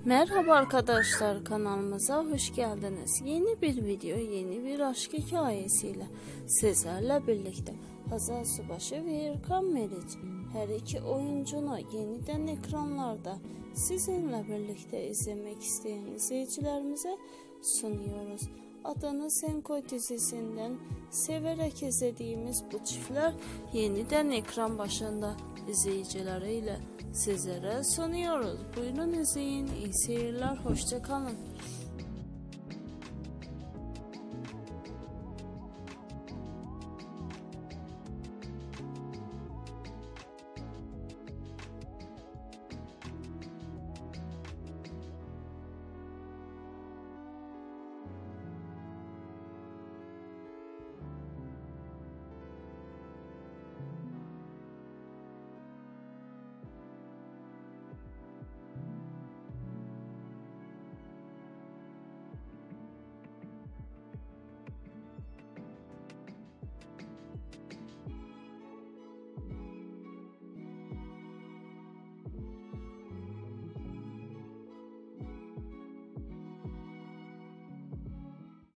Merhaba arkadaşlar, kanalımıza hoş geldiniz. Yeni bir video, yeni bir aşk hikayesiyle sizlerle birlikte. Hazal Subaşı ve Erkan Meriç her iki oyuncunu yeniden ekranlarda sizinle birlikte izlemek isteyen izleyicilerimize sunuyoruz. Adını Sen Koy dizisinden severek izlediğimiz bu çiftler yeniden ekran başında izleyicileriyle sizlere sunuyoruz. Buyurun izleyin. İyi seyirler. Hoşça kalın.